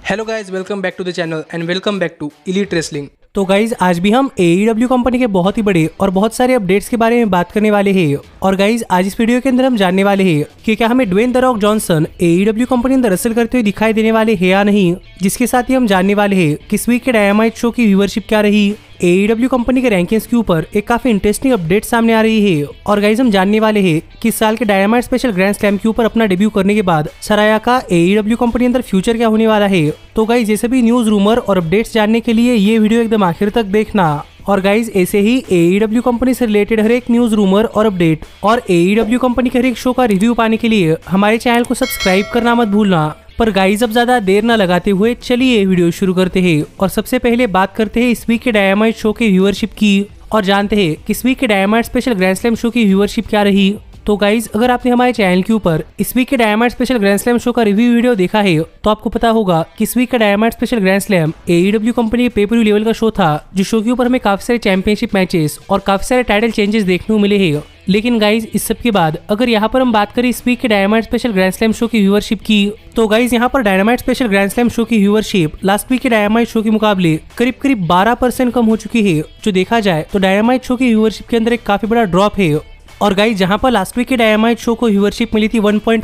Hello guys, welcome back to the channel and welcome back to elite wrestling. तो guys आज भी हम AEW company के बहुत ही बड़े और बहुत सारे अपडेट्स के बारे में बात करने वाले हैं। और गाइज आज इस वीडियो के अंदर हम जानने वाले हैं कि क्या हमें Dwayne the Rock Johnson AEW company अंदर रेसल करते हुए दिखाई देने वाले हैं या नहीं। जिसके साथ ही हम जानने वाले हैं कि इस वीक के डायनामाइट शो की व्यूअरशिप क्या रही। AEW कंपनी के रैंकिंग्स के ऊपर एक काफी इंटरेस्टिंग अपडेट सामने आ रही है। और गाइज हम जानने वाले हैं कि इस साल के डायनामाइट स्पेशल ग्रैंड स्लैम के ऊपर अपना डेब्यू करने के बाद सराया का AEW कंपनी अंदर फ्यूचर क्या होने वाला है। तो गाइज ये सभी न्यूज, रूमर और अपडेट्स जानने के लिए ये वीडियो एकदम आखिर तक देखना। और गाइज ऐसे ही AEW कंपनी से रिलेटेड हर एक न्यूज, रूमर और अपडेट और AEW कंपनी के हर एक शो का रिव्यू पाने के लिए हमारे चैनल को सब्सक्राइब करना मत भूलना। पर गाइज अब ज्यादा देर न लगाते हुए चलिए वीडियो शुरू करते हैं। और सबसे पहले बात करते हैं इस वीक के डायनामाइट शो के व्यूअरशिप की और जानते हैं कि इस वीक के Dynamite special grand slam show की व्यूअरशिप क्या रही। तो गाइज अगर आपने हमारे चैनल के ऊपर इस वीक के Dynamite special grand slam show का रिव्यू वीडियो देखा है तो आपको पता होगा कि इस वीक का Dynamite special grand slam AEW company के पेपर व्यू लेवल का शो था, जो शो के ऊपर हमें काफी सारे चैंपियनशिप मैचेस और काफी सारे टाइटल चेंजेस देखने को मिले हैं। लेकिन गाइज इस सब के बाद अगर यहाँ पर हम बात करें इस वीक के Dynamite special grand slam show की व्यूअरशिप की, तो गाइज यहाँ पर Dynamite special grand slam show की व्यूअरशिप लास्ट वीक के डायनामाइट शो के मुकाबले करीब 12% कम हो चुकी है। जो देखा जाए तो डायनामाइट शो की व्यूअरशिप के अंदर एक काफी बड़ा ड्रॉप है। और गाइज जहां पर लास्ट वीक के डायनामाइट शो को व्यूअरशिप मिली थी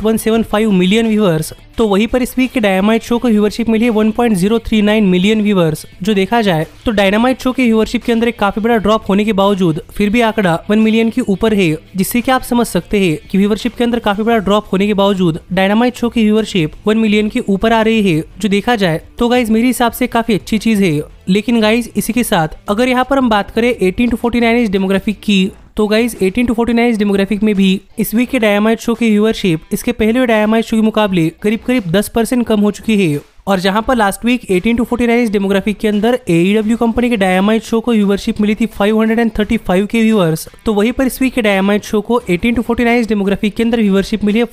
1.175 मिलियन व्यूअर्स, तो वहीं पर इस वीक के डायनामाइट शो को व्यूअरशिप मिली है 1.039 मिलियन व्यूअर्स। जो देखा जाए तो डायनामाइट शो की व्यूअरशिप के अंदर एक काफी बड़ा ड्रॉप होने के बावजूद फिर भी आंकड़ा 1 मिलियन के ऊपर है, जिससे कि आप समझ सकते हैं कि व्यूअरशिप के अंदर काफी बड़ा ड्रॉप होने के बावजूद डायनामाइट शो की व्यूअरशिप 1 मिलियन के ऊपर आ रही है। जो देखा जाए तो गाइज मेरे हिसाब से काफी अच्छी चीज है। लेकिन गाइज इसी के साथ अगर यहाँ पर हम बात करें 18 to 49 एज डेमोग्राफिक की, तो गाइज 18 to 49 एज डेमोग्राफिक में भी इस वीक के डायनामाइट शो की व्यूअरशिप इसके पहले डायनामाइट शो के मुकाबले करीब 10% कम हो चुकी है। और जहां पर last week 18 to 49 age demographic के अंदर AEW कंपनी के डायनामाइट शो को व्यूअरशिप मिली थी 535 के व्यूअर्स, तो वहीं पर इस वीक के डायनामाइट शो को 18 to 49 एज डेमोग्राफिक के अंदर व्यूअरशिप मिली है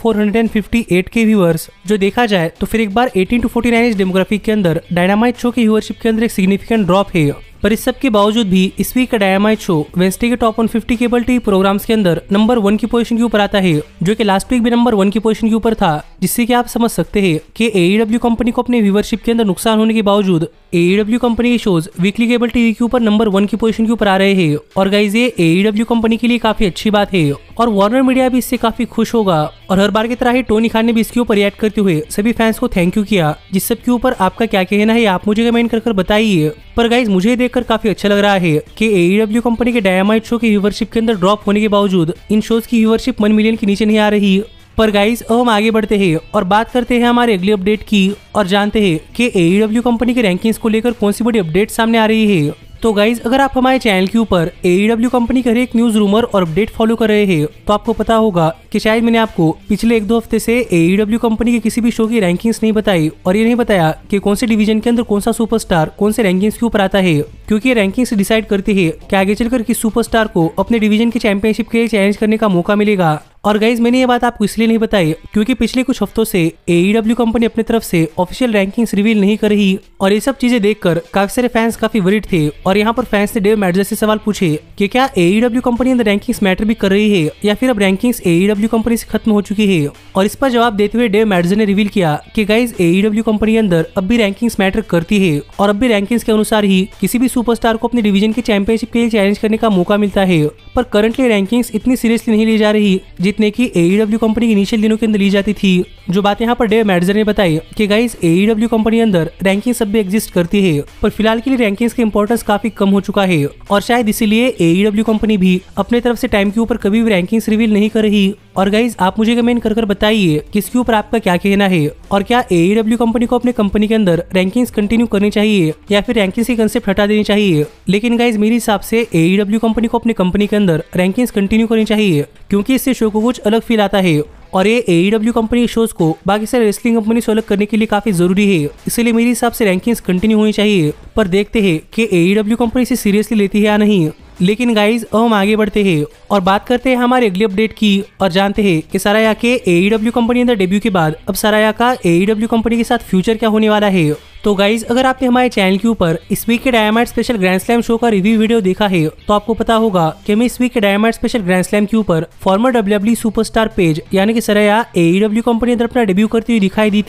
458 के व्यूअर्स। जो देखा जाए तो फिर एक बार 18 to 49 एज डेमोग्राफिक के अंदर डायनामाइट शो की व्यूअरशिप के अंदर एक सिग्निफिकेंट ड्रॉप है। पर इस सब के बावजूद भी इस वीक का डायनामाइट शो वेडनेसडे के टॉप 150 केबल टीवी प्रोग्राम्स के अंदर नंबर 1 की पोजीशन के ऊपर आता है, जो कि लास्ट वीक भी नंबर 1 की पोजीशन के ऊपर था। जिससे कि आप समझ सकते हैं कि AEW कंपनी को अपने व्यूअरशिप के अंदर नुकसान होने के बावजूद AEW कंपनी के शोज वीकली केबल टीवी के ऊपर नंबर 1 की पोजीशन के ऊपर आ रहे हैं। और गाइज ये AEW कंपनी के लिए काफी अच्छी बात है और वार्नर मीडिया भी इससे काफी खुश होगा। और हर बार की तरह ही टोनी खान ने भी इसके ऊपर रिएक्ट करते हुए सभी फैंस को थैंक यू किया। जिस सब के ऊपर आपका क्या कहना है आप मुझे कमेंट कर बताइए। पर गाइज मुझे देखकर काफी अच्छा लग रहा है कि AEW कंपनी के डायनामाइट शो की व्यूअरशिप के अंदर ड्रॉप होने के बावजूद इन शोज की व्यूअरशिप 1 मिलियन के नीचे नहीं आ रही। पर गाइज अब हम आगे बढ़ते हैं और बात करते हैं हमारे अगले अपडेट की और जानते हैं कि AEW कंपनी के रैंकिंग्स को लेकर कौन सी बड़ी अपडेट सामने आ रही है। तो गाइज अगर आप हमारे चैनल के ऊपर AEW कंपनी के हर एक न्यूज, रूमर और अपडेट फॉलो कर रहे हैं तो आपको पता होगा कि शायद मैंने आपको पिछले 1-2 हफ्ते से AEW कंपनी के किसी भी शो की रैंकिंग्स नहीं बताई और ये नहीं बताया कि कौन से डिवीजन के अंदर कौन सा सुपरस्टार कौन से रैंकिंग्स के ऊपर आता है, क्योंकि ये रैंकिंग्स डिसाइड करती है कि आगे चलकर किस सुपरस्टार को अपने डिवीजन के चैंपियनशिप के लिए चैलेंज करने का मौका मिलेगा। और गाइज मैंने ये बात आपको इसलिए नहीं बताई क्योंकि पिछले कुछ हफ्तों से AEW कंपनी अपनी तरफ से ऑफिशियल रैंकिंग्स रिवील नहीं कर रही और ये सब चीजें देखकर काफी सारे फैंस काफी वरीड थे। और यहाँ पर फैंस ने डेव मैडजर से सवाल पूछे कि क्या AEW कंपनी अंदर रैंकिंग्स मैटर भी कर रही है या फिर अब रैंकिंग्स AEW कंपनी से खत्म हो चुकी है। और इस पर जवाब देते हुए डेव मैडजर ने रिवील किया कि गाइज AEW कंपनी अंदर अब भी रैंकिंग्स मैटर करती है और अब भी रैंकिंग्स के अनुसार ही किसी भी सुपरस्टार को अपने डिवीजन के चैंपियनशिप के लिए चैलेंज करने का मौका मिलता है। पर करंटली रैंकिंग्स इतनी सीरियसली नहीं ली जा रही जितने की AEW कंपनी के इनिशियल दिनों के अंदर ली जाती थी। जो बात यहाँ पर डेव मैडजर ने बताई कि गाइज AEW कंपनी अंदर रैंकिंग्स अब भी एग्जिस्ट करती है, पर फिलहाल के लिए रैंकिंग्स का इंपॉर्टेंस काफी कम हो चुका है और शायद इसीलिए AEW कंपनी भी अपने तरफ से टाइम के ऊपर कभी भी रैंकिंग्स रिवील नहीं कर रही। और गाइज आप मुझे कमेंट कर बताइए कि इसके ऊपर आपका क्या कहना है और क्या AEW कंपनी को अपने कंपनी के अंदर रैंकिंग्स कंटिन्यू करनी चाहिए या फिर रैंकिंग्स की कंसेप्ट हटा देनी चाहिए। लेकिन गाइज मेरे हिसाब से AEW कंपनी को अपने कंपनी के अंदर रैंकिंग्स कंटिन्यू करनी चाहिए, क्योंकि इससे शो को कुछ अलग फील आता है और ये AEW कंपनी के शोज को बाकी सारे रेसलिंग कंपनी से अलग करने के लिए काफी जरूरी है। इसलिए मेरे हिसाब से रैंकिंग्स कंटिन्यू होनी चाहिए। पर देखते हैं कि AEW कंपनी इसे सीरियसली लेती है या नहीं। लेकिन गाइज अब हम आगे बढ़ते हैं और बात करते हैं हमारे अगले अपडेट की और जानते हैं कि सराया के AEW कंपनी अंदर डेब्यू के बाद अब सराया का AEW कंपनी के साथ फ्यूचर क्या होने वाला है। तो गाइज अगर आपने हमारे चैनल के ऊपर इस वीक के Dynamite special grand slam show का रिव्यू वीडियो देखा है तो आपको पता होगा कि मैं इस वीक के डायनामाइट स्पेशल ग्रैंड स्लैम के ऊपर फॉर्मर WWE सुपरस्टार पेज यानी कि सराया AEW कंपनी अंदर अपना डेब्यू करती हुई दिखाई दी थी।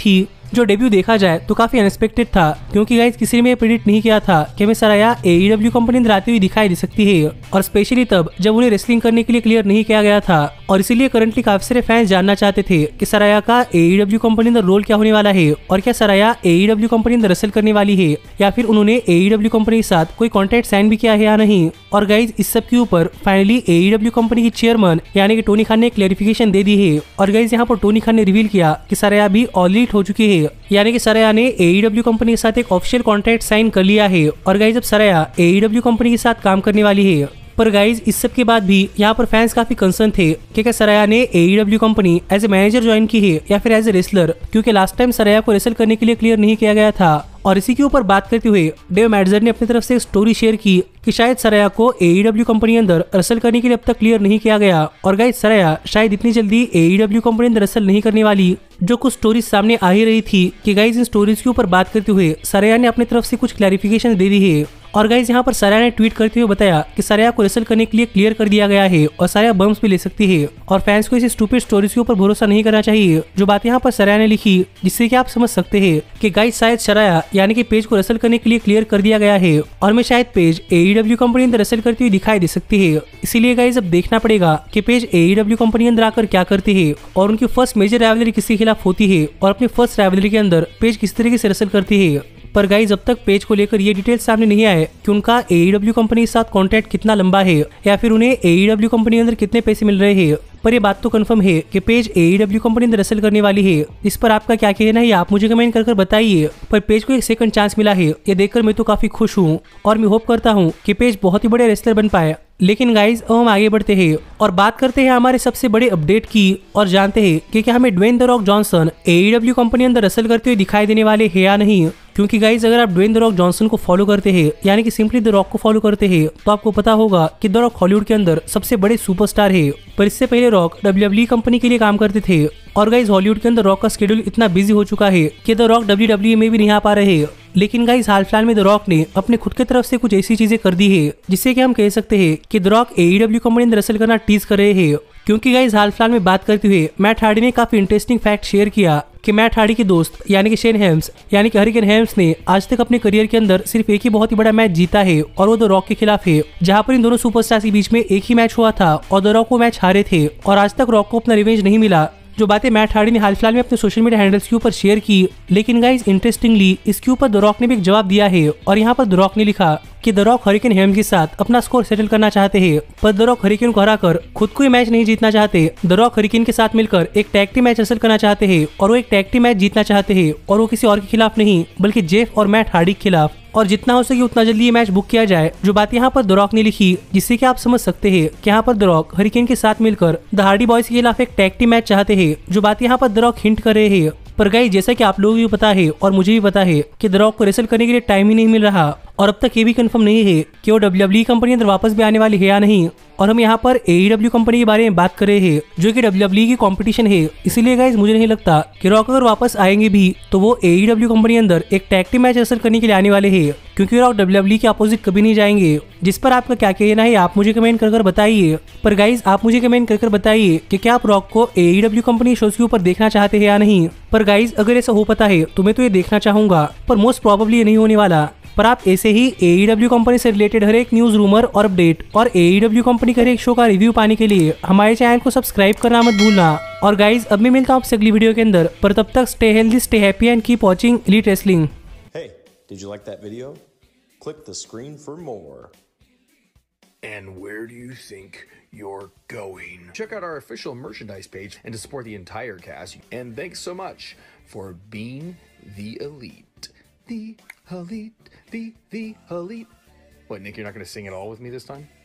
जो डेब्यू देखा जाए तो काफी अनएक्सपेक्टेड था, क्योंकि गाइस किसी ने भी प्रेडिक्ट नहीं किया था कि हमें सराया AEW कंपनी अंदर आती हुई दिखाई दे सकती है, और स्पेशली तब जब उन्हें रेसलिंग करने के लिए क्लियर नहीं किया गया था। और इसीलिए करंटली काफी सारे फैंस जानना चाहते थे कि सराया का AEW कंपनी अंदर रोल क्या होने वाला है, और क्या सराया AEW कंपनी अंदर रेसल करने वाली है, या फिर उन्होंने AEW कंपनी के साथ कोई कॉन्ट्रैक्ट साइन भी किया है या नहीं। और गाइज इस सब के ऊपर फाइनली AEW कंपनी की चेयरमैन यानी कि टोनी खान ने क्लैरिफिकेशन दे दी है। और गाइज यहाँ पर टोनी खान ने रिवील किया कि सराया भी ऑलरेडी हो चुकी है, यानी कि सराया ने AEW कंपनी के साथ एक ऑफिशियल कॉन्ट्रैक्ट साइन कर लिया है। और गाइज अब सराया AEW कंपनी के साथ काम करने वाली है। पर गाइज इस सब के बाद भी यहाँ पर फैंस काफी कंसर्न थे कि क्या सराया ने AEW company as a manager join की है या फिर एज ए रेसलर, क्योंकि लास्ट टाइम सराया को रेसल करने के लिए क्लियर नहीं किया गया था। और इसी के ऊपर बात करते हुए डेव मैडजर ने अपनी तरफ से एक स्टोरी शेयर की कि शायद सराया को AEW कंपनी अंदर रेसल करने के लिए अब तक क्लियर नहीं किया गया, और गाइज सराया शायद इतनी जल्दी AEW कंपनी अंदर रेसल नहीं करने वाली, जो कुछ स्टोरीज सामने आ ही रही थी। कि गाइज इन स्टोरीज के ऊपर बात करते हुए सराया ने अपनी तरफ से कुछ क्लैरिफिकेशन दे दी है। और गाइज यहाँ पर सराया ने ट्वीट करते हुए बताया कि सराया को रेसल करने के लिए क्लियर कर दिया गया है और सराया बम्स भी ले सकती है, और फैंस को इस स्टूपिड स्टोरीज के ऊपर भरोसा नहीं करना चाहिए जो बात यहाँ पर सराया ने लिखी, जिससे कि आप समझ सकते हैं कि गाइज शायद सराया यानी कि पेज को रेसल करने के लिए क्लियर कर दिया गया है, और मैं शायद पेज AEW कंपनी अंदर रेसल करती हुई दिखाई दे सकती है। इसीलिए गाइज अब देखना पड़ेगा कि पेज AEW कंपनी अंदर आकर क्या करती है, और उनकी फर्स्ट मेजर राइवलरी किसके खिलाफ होती है, और अपनी फर्स्ट राइवलरी के अंदर पेज किस तरीके से रेसल करती है। पर गाइज अब तक पेज को लेकर ये डिटेल्स सामने नहीं आए कि उनका AEW कंपनी के साथ कॉन्ट्रैक्ट कितना लंबा है, या फिर उन्हें AEW कंपनी के अंदर कितने पैसे मिल रहे हैं। पर ये बात तो कंफर्म है कि पेज AEW कंपनी अंदर रेसल करने वाली है। इस पर आपका क्या कहना है आप मुझे कमेंट कर बताइए। पर पेज को एक सेकंड चांस मिला है, ये देखकर मैं तो काफी खुश हूँ, और मैं होप करता हूँ कि पेज बहुत ही बड़े रेसलर बन पाए। लेकिन गाइज अब हम आगे बढ़ते हैं और बात करते हैं हमारे सबसे बड़े अपडेट की, और जानते हैं कि क्या हमें Dwayne the Rock Johnson AEW company अंदर रेसल करते हुए दिखाई देने वाले हैं या नहीं। क्योंकि गाइज अगर आप ड्वेन द रॉक जॉनसन को फॉलो करते हैं, यानी कि सिंपली द रॉक को फॉलो करते हैं, तो आपको पता होगा कि द रॉक हॉलीवुड के अंदर सबसे बड़े सुपरस्टार है। पर इससे पहले रॉक WWE कंपनी के लिए काम करते थे, और गाइज हॉलीवुड के अंदर रॉक का शेड्यूल इतना बिजी हो चुका है कि द रॉक WWE में भी नहीं आ पा रहे। लेकिन गाइज हाल फिलहाल में द रॉक ने अपने खुद की तरफ से कुछ ऐसी चीजें कर दी है जिससे कि हम कह सकते हैं कि द रॉक AEW कंपनी अंदर रेसल करना टीज कर रहे हैं। क्योंकि गाइज हाल फिलहाल में बात करते हुए मैट हार्डी ने काफी इंटरेस्टिंग फैक्ट शेयर किया कि मैट हार्डी के दोस्त यानी कि शेन हेम्स यानी कि हरिकेन हेम्स ने आज तक अपने करियर के अंदर सिर्फ एक ही बहुत ही बड़ा मैच जीता है, और वो द रॉक के खिलाफ है, जहां पर इन दोनों सुपरस्टार के बीच में एक ही मैच हुआ था और द रॉक वो मैच हारे थे, और आज तक रॉक को अपना रिवेंज नहीं मिला। जो बातें मैट हार्डी ने हाल फिलहाल में अपने सोशल मीडिया हैंडल्स के ऊपर शेयर की। लेकिन गाइज इंटरेस्टिंगली इसके ऊपर द रॉक ने भी एक जवाब दिया है, और यहाँ पर द रॉक ने लिखा कि द रॉक हरिकेन हेम्स के साथ अपना स्कोर सेटल करना चाहते हैं, पर द रॉक हरिकेन को हराकर खुद को मैच नहीं जीतना चाहते। द रॉक हरिकेन के साथ मिलकर एक टैग टीम मैच हासिल करना चाहते हैं, और वो एक टैग टीम मैच जीतना चाहते हैं, और वो किसी और के खिलाफ नहीं बल्कि जेफ और मैट हार्डी के खिलाफ, और जितना हो सके उतना जल्दी ये मैच बुक किया जाए। जो बात यहाँ पर द रॉक ने लिखी, जिससे कि आप समझ सकते हैं कि यहाँ पर द रॉक हरिकेन के साथ मिलकर द हार्डी बॉयज के खिलाफ एक टैग टीम मैच चाहते हैं। जो बात यहाँ पर द रॉक हिंट कर रहे हैं। पर गाइस जैसा कि आप लोगों को भी पता है और मुझे भी पता है कि द रॉक को रेसल करने के लिए टाइम ही नहीं मिल रहा, और अब तक ये भी कंफर्म नहीं है कि वो WWE कंपनी अंदर वापस भी आने वाली है या नहीं। और हम यहाँ पर AEW कंपनी के बारे में बात कर रहे हैं जो कि WWE की कंपटीशन है। इसीलिए गाइस मुझे नहीं लगता कि रॉक अगर वापस आएंगे भी तो वो AEW कंपनी अंदर एक टैग टीम मैच रेसल करने के लिए आने वाले हैं, क्योंकि रॉक WWE के अपोजिट कभी नहीं जाएंगे। जिस पर आपका क्या कहना है आप मुझे कमेंट कर बताइए। पर गाइज आप मुझे कमेंट कर बताइए कि क्या आप रॉक को AEW कंपनी शोज के ऊपर देखना चाहते हैं या नहीं। पर गाइज अगर ऐसा हो पता है तो मैं तो ये देखना चाहूंगा, पर मोस्ट प्रोबेबली ये नहीं होने वाला। पर आप ऐसे ही AEW कंपनी से रिलेटेड हर एक न्यूज रूमर और अपडेट और AEW कंपनी के हर एक शो का रिव्यू पाने के लिए हमारे चैनल को सब्सक्राइब करना मत भूलना। और गाइज अब मैं मिलता हूँ आपसे अगली वीडियो के अंदर, पर तब तक stay healthy, stay happy and keep watching elite wrestling. Hey, did you like that video? Click the screen for more. And where do you think you're going? Check out our official merchandise page and to support the entire cast. And thanks so much for being the elite. The elite, the elite. What, Nick, you're not going to sing it all with me this time?